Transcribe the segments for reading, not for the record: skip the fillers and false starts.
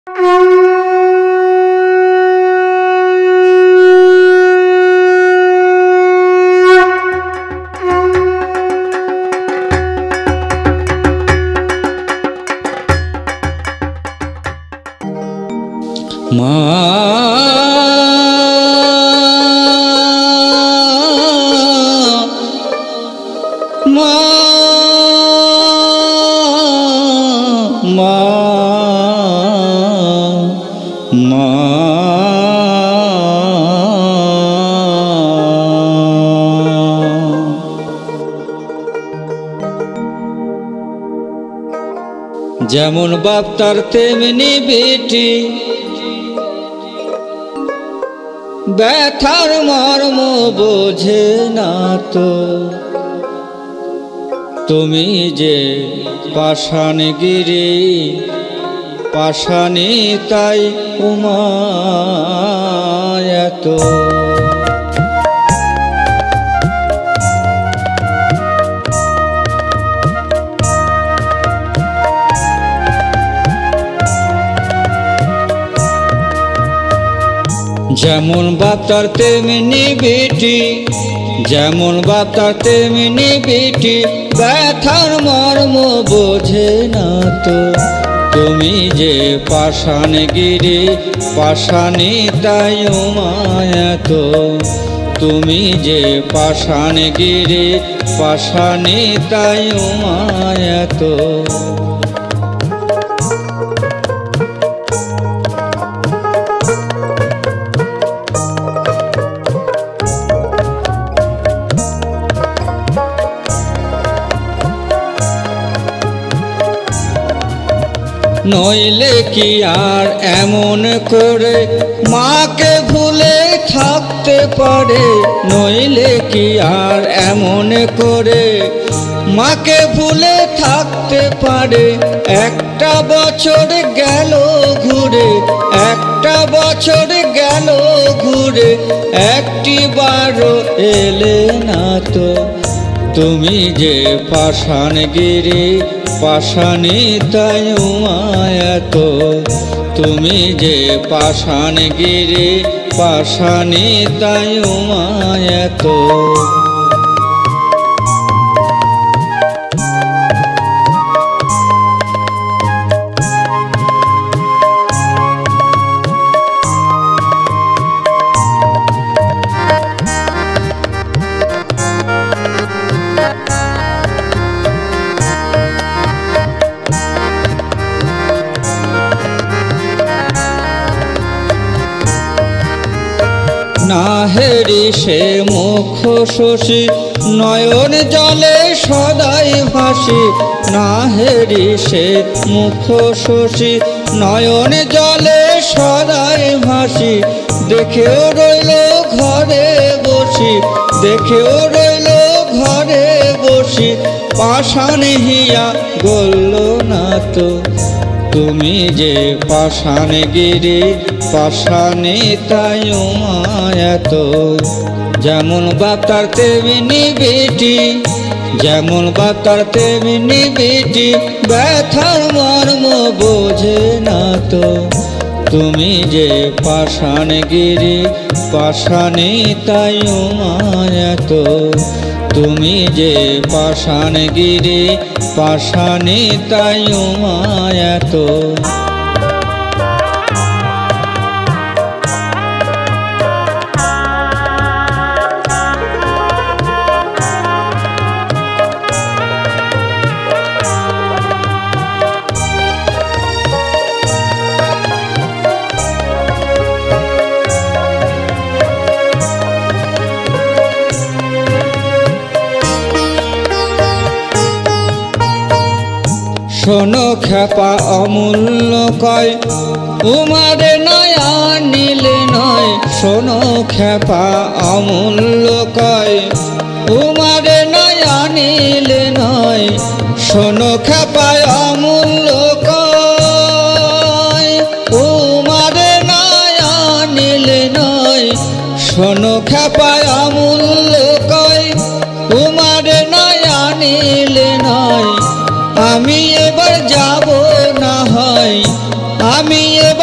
যেমন বাপ তার তেমনি বেটি, ব্যথার মর্ম বোঝে না তো। তুমি যে পাষাণ গিরি পাষাণী তাই উমা এত। যেমন বাপ তার তেমনি বেটি, যেমন বাপ তার তেমনি বেটি, ব্যথার মর্ম বোঝে না তো। তুমি যে পাষাণ গিরি পাষাণী তাই উমা এত। তুমি যে পাষাণ গিরি পাষাণী তাই উমা এত। নইলে কি আর এমন করে মাকে ভুলে থাকতে পারে? নইলে কি আর এমন করে মাকে ভুলে থাকতে পারে? একটা বছর গেল ঘুরে, একটা বছর গেল ঘুরে, একটি বারও এলে না তো। তুমি যে পাষাণ গিরি পাষাণী তাই উমা এত। তুমি যে পাষাণ গিরি পাষাণী তাই উমা এত। নাহেরি সে মুখ শশী নয়ন জলে সদাই ভাসি। নাহেরি সে মুখ শশী নয়ন জলে সদাই ভাসি। দেখেও রইল ঘরে বসি, দেখেও রইল ঘরে বসি, পাষাণ হিয়া গলল না তো। তুমি যে পাষাণ গিরি পাষাণী তাই উমা এত। যেমন বাপ তার তেমনি বেটি, যেমন বাপ তার তেমনি বেটি, ব্যথার মর্ম বোঝে না তো। তুমি যে পাষাণ গিরি পাষাণী তাই উমা এত। তুমি যে পাষাণ গিরি পাষাণী তাই উমা এত। শোনো খেপা অমূল্য কয় উমারে নয়া নীলে নয়। শোনো খেপা অমূল্য কয় উমারে নয়া নীলে নয়। শোনো খেপা অমূল্য কয় উমারে নয়া নীলে নয়। শোনো খেপা অমূল্য কয় উমারে নয়া নীলে নয়। আমি এবার যাব না হয়, আমি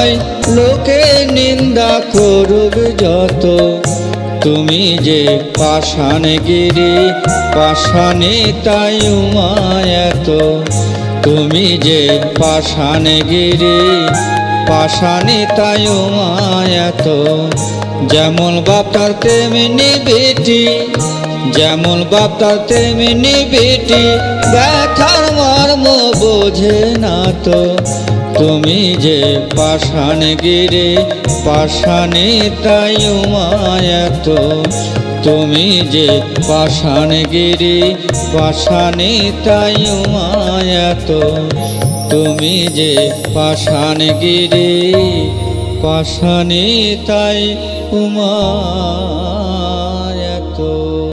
তাই লোকে নিন্দা করুক যত, তুমি যে পাষাণগিরি পাষাণে তাই উমায়ত, তুমি যে পাষাণগিরি পাষাণে তাই উমায়ত। যেমন বাপ তার তেমনি বেটি, যেমন বাপ তার তেমনি বেটি, ব্যথার মর্ম বোঝে না তো, তুমি যে পাষাণগিরি পাষাণে তাই উমায়ত, তুমি যে পাষাণগিরি পাষাণে তাই উমায়ত, তুমি যে পাষাণগিরি পাষাণে তাই উমায়ত।